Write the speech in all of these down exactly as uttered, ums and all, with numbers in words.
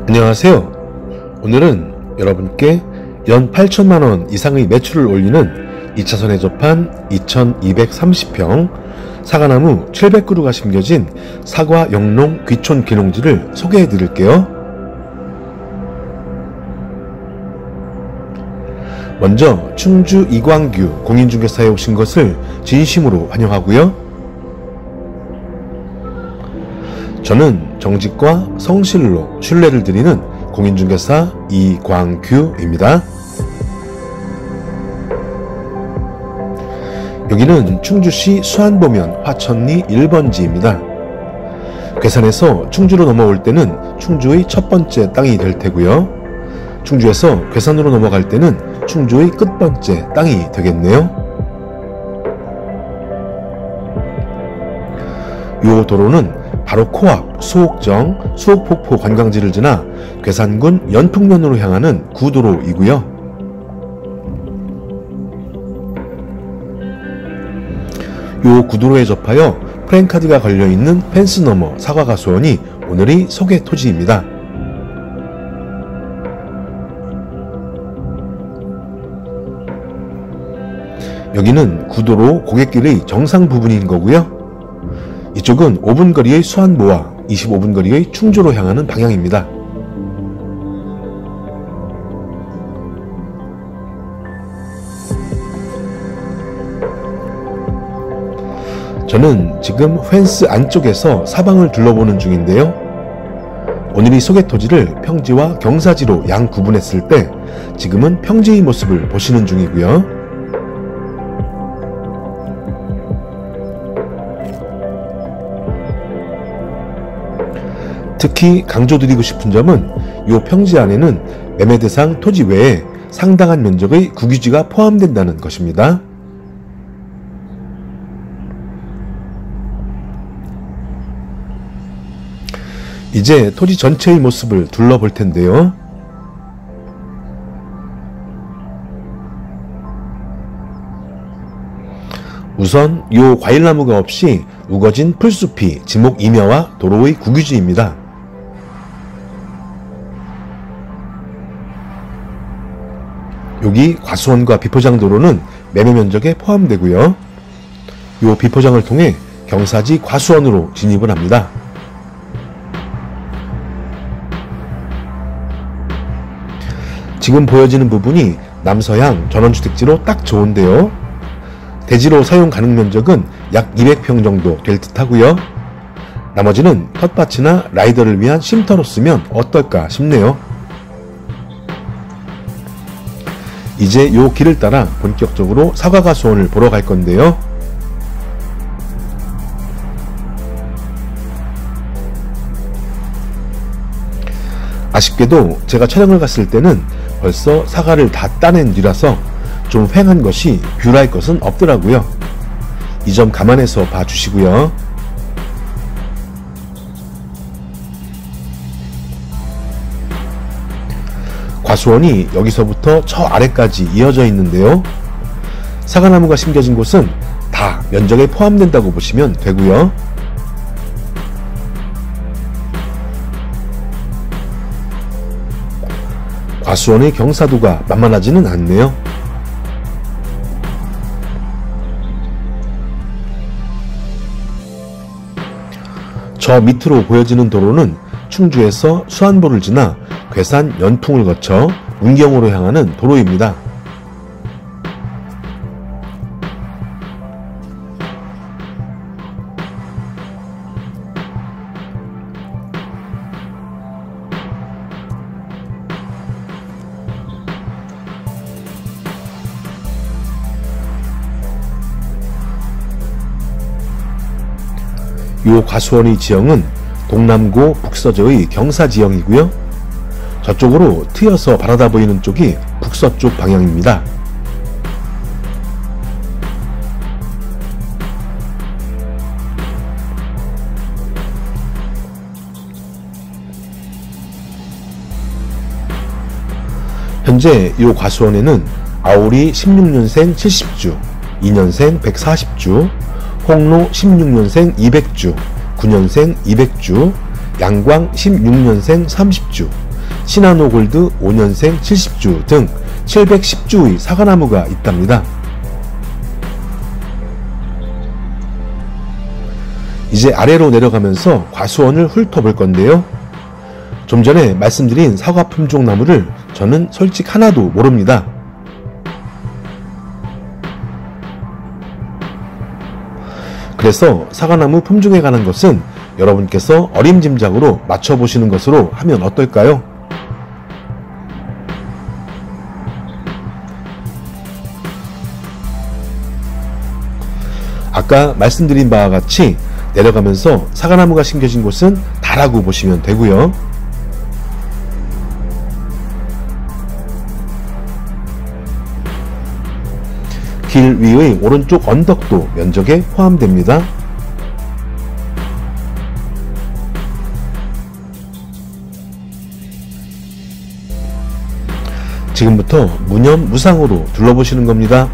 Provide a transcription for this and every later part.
안녕하세요. 오늘은 여러분께 연 팔천만 원 이상의 매출을 올리는 이 차선에 접한 이천이백삼십 평 사과나무 칠백 그루가 심겨진 사과 영농 귀촌 기농지를 소개해 드릴게요. 먼저 충주 이광규 공인중개사에 오신 것을 진심으로 환영하고요. 저는 정직과 성실로 신뢰를 드리는 공인중개사 이광규입니다. 여기는 충주시 수안보면 화천리 일 번지입니다. 괴산에서 충주로 넘어올 때는 충주의 첫 번째 땅이 될 테고요. 충주에서 괴산으로 넘어갈 때는 충주의 끝 번째 땅이 되겠네요. 이 도로는 바로 코앞 수옥정 수옥폭포 관광지를 지나 괴산군 연풍면으로 향하는 구도로이고요. 이 구도로에 접하여 프랜카드가 걸려있는 펜스 너머 사과가수원이 오늘의 소개 토지입니다. 여기는 구도로 고갯길의 정상 부분인 거고요. 이쪽은 오 분 거리의 수안보와 이십오 분 거리의 충주로 향하는 방향입니다. 저는 지금 펜스 안쪽에서 사방을 둘러보는 중인데요. 오늘의 소개 토지를 평지와 경사지로 양 구분했을 때 지금은 평지의 모습을 보시는 중이고요. 특히 강조드리고 싶은 점은 이 평지 안에는 매매 대상 토지 외에 상당한 면적의 국유지가 포함된다는 것입니다. 이제 토지 전체의 모습을 둘러볼 텐데요. 우선 이 과일나무가 없이 우거진 풀숲이 지목 임야와 도로의 국유지입니다. 여기 과수원과 비포장 도로는 매매 면적에 포함되고요. 이 비포장을 통해 경사지 과수원으로 진입을 합니다. 지금 보여지는 부분이 남서향 전원주택지로 딱 좋은데요. 대지로 사용 가능 면적은 약 이백 평 정도 될 듯 하고요. 나머지는 텃밭이나 라이더를 위한 쉼터로 쓰면 어떨까 싶네요. 이제 요 길을 따라 본격적으로 사과가수원을 보러 갈 건데요. 아쉽게도 제가 촬영을 갔을 때는 벌써 사과를 다 따낸 뒤라서 좀 휑한 것이 뷰랄 것은 없더라고요. 이 점 감안해서 봐주시고요. 과수원이 여기서부터 저 아래까지 이어져 있는데요. 사과나무가 심겨진 곳은 다 면적에 포함된다고 보시면 되고요. 과수원의 경사도가 만만하지는 않네요. 저 밑으로 보여지는 도로는 충주에서 수안보를 지나 괴산 연풍을 거쳐 문경으로 향하는 도로입니다. 이 과수원의 지형은 동남고 북서저의 경사지형이고요. 저쪽으로 트여서 바라다 보이는 쪽이 북서쪽 방향입니다. 현재 이 과수원에는 아오리 십육 년생 칠십 주, 이 년생 백사십 주, 홍로 십육 년생 이백 주, 구 년생 이백 주, 양광 십육 년생 삼십 주, 시나노골드 오 년생 칠십 주 등 칠백십 주의 사과나무가 있답니다. 이제 아래로 내려가면서 과수원을 훑어볼 건데요. 좀 전에 말씀드린 사과 품종 나무를 저는 솔직 하나도 모릅니다. 그래서 사과나무 품종에 관한 것은 여러분께서 어림짐작으로 맞춰보시는 것으로 하면 어떨까요? 아까 말씀드린 바와 같이 내려가면서 사과나무가 심겨진 곳은 다라고 보시면 되고요. 길 위의 오른쪽 언덕도 면적에 포함됩니다. 지금부터 무념무상으로 둘러보시는 겁니다.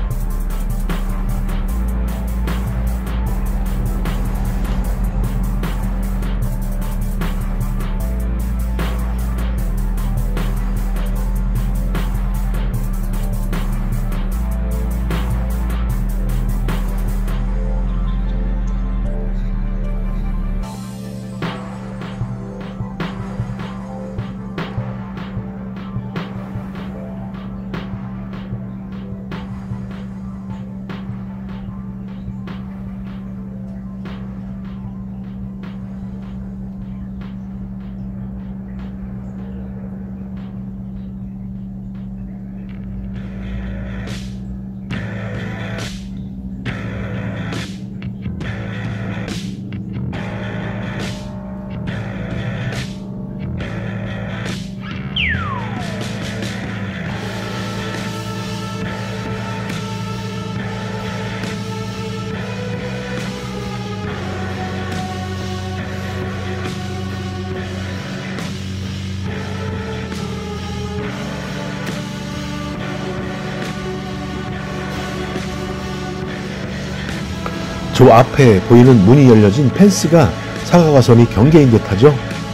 저 앞에 보이는 문이 열려진 펜스가 사과과수원이 경계인 듯하죠?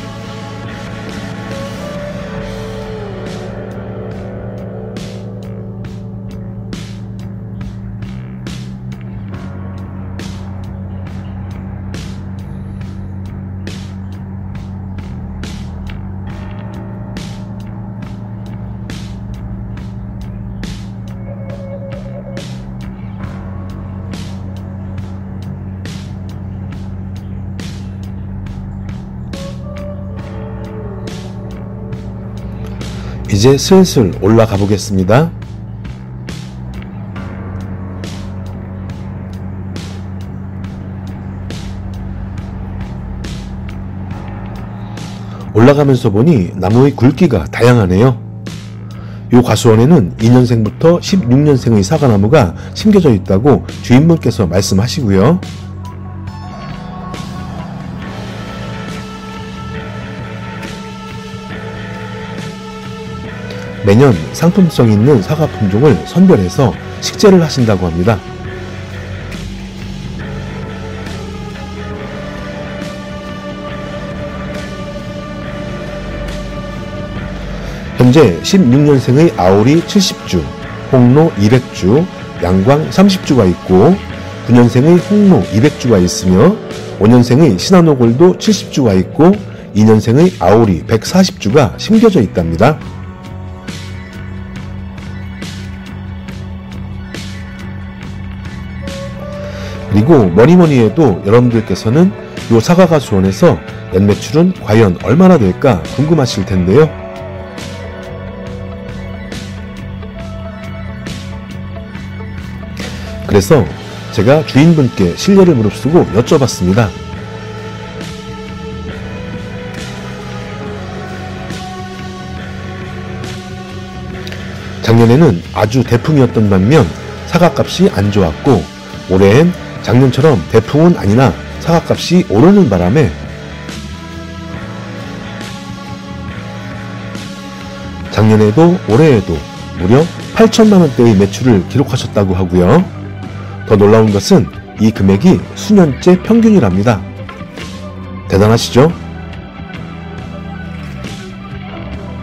이제 슬슬 올라가 보겠습니다. 올라가면서 보니 나무의 굵기가 다양하네요. 이 과수원에는 이 년생부터 십육 년생의 사과나무가 심겨져 있다고 주인분께서 말씀하시고요. 매년 상품성 있는 사과 품종을 선별해서 식재를 하신다고 합니다. 현재 십육 년생의 아오리 칠십 주, 홍로 이백 주, 양광 삼십 주가 있고 구 년생의 홍로 이백 주가 있으며 오 년생의 시나노골도 칠십 주가 있고 이 년생의 아오리 백사십 주가 심겨져 있답니다. 그리고 뭐니뭐니 해도 여러분들께서는 이 사과과수원에서 연매출은 과연 얼마나 될까 궁금하실 텐데요. 그래서 제가 주인분께 실례를 무릅쓰고 여쭤봤습니다. 작년에는 아주 대풍이었던 반면 사과값이 안 좋았고 올해엔 작년처럼 대풍은 아니나 사과값이 오르는 바람에 작년에도 올해에도 무려 팔천만 원대의 매출을 기록하셨다고 하고요. 더 놀라운 것은 이 금액이 수년째 평균이랍니다. 대단하시죠?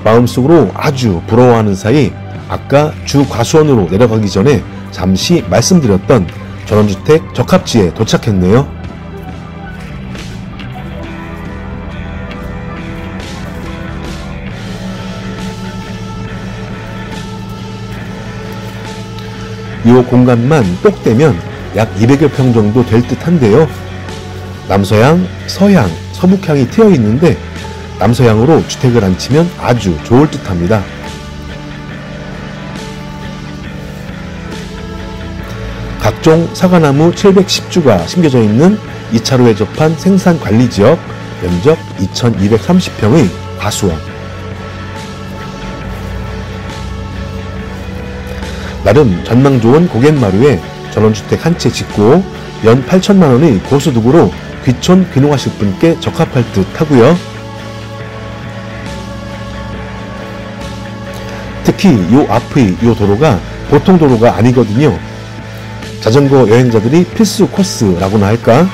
마음속으로 아주 부러워하는 사이 아까 주 과수원으로 내려가기 전에 잠시 말씀드렸던 전원주택 적합지에 도착했네요. 이 공간만 똑 떼면 약 이백여 평 정도 될 듯한데요. 남서향, 서향, 서북향이 트여 있는데 남서향으로 주택을 안치면 아주 좋을 듯합니다. 각종 사과나무 칠백십 주가 심겨져 있는 이 차로에 접한 생산관리지역, 면적 이천이백삼십 평의 과수원. 나름 전망 좋은 고갯마루에 전원주택 한 채 짓고 연 팔천만 원의 고소득으로 귀촌 귀농하실 분께 적합할 듯 하고요. 특히 요 앞의 요 도로가 보통 도로가 아니거든요. 자전거 여행자들이 필수 코스라고나 할까?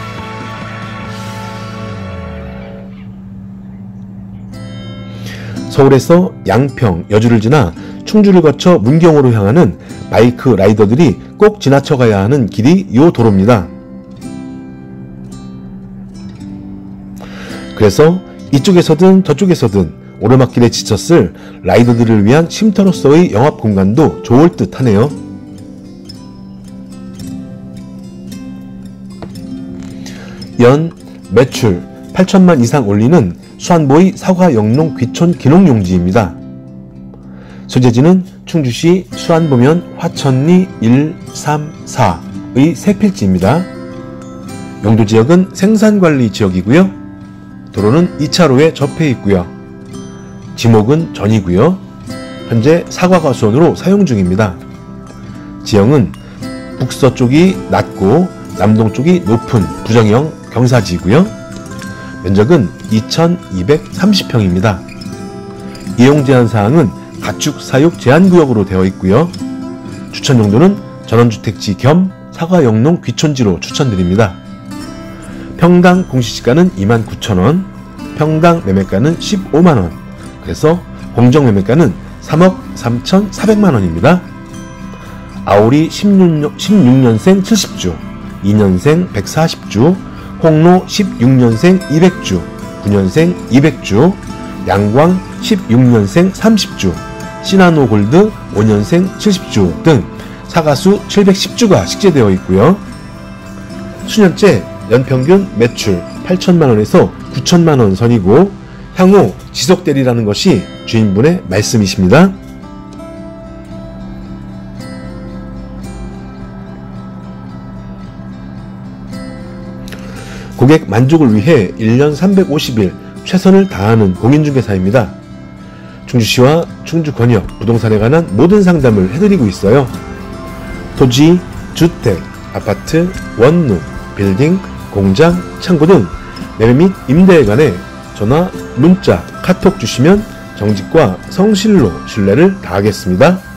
서울에서 양평, 여주를 지나 충주를 거쳐 문경으로 향하는 바이크 라이더들이 꼭 지나쳐 가야 하는 길이 요 도로입니다. 그래서 이쪽에서든 저쪽에서든 오르막길에 지쳤을 라이더들을 위한 쉼터로서의 영업 공간도 좋을 듯 하네요. 연 매출 팔천만 이상 올리는 수안보의 사과 영농 귀촌 기농용지입니다. 소재지는 충주시 수안보면 화천리 일, 삼, 사의 세 필지입니다. 용도지역은 생산관리 지역이고요. 도로는 이 차로에 접해 있고요. 지목은 전이고요. 현재 사과과수원으로 사용 중입니다. 지형은 북서쪽이 낮고 남동쪽이 높은 부정형 경사지이고요. 면적은 이천이백삼십 평입니다. 이용 제한 사항은 가축 사육 제한구역으로 되어 있고요. 추천 용도는 전원주택지 겸 사과영농 귀촌지로 추천드립니다. 평당 공시지가는 이만 구천 원, 평당 매매가는 십오만 원, 그래서 공정 매매가는 삼억 삼천사백만 원입니다. 아오리 십육 년생 칠십 주, 이 년생 백사십 주, 홍로 십육 년생 이백 주, 구 년생 이백 주, 양광 십육 년생 삼십 주, 시나노 골드 오 년생 칠십 주 등 사과수 칠백십 주가 식재되어 있고요. 수년째 연평균 매출 팔천만 원에서 구천만 원 선이고 향후 지속되리라는 것이 주인분의 말씀이십니다. 고객 만족을 위해 일 년 삼백오십 일 최선을 다하는 공인중개사입니다. 충주시와 충주권역 부동산에 관한 모든 상담을 해드리고 있어요. 토지, 주택, 아파트, 원룸, 빌딩, 공장, 창고 등 매매 및 임대에 관해 전화, 문자, 카톡 주시면 정직과 성실로 신뢰를 다하겠습니다.